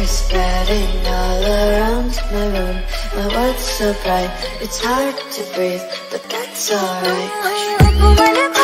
colors spreading all around my room. My world's so bright, it's hard to breathe, but that's alright.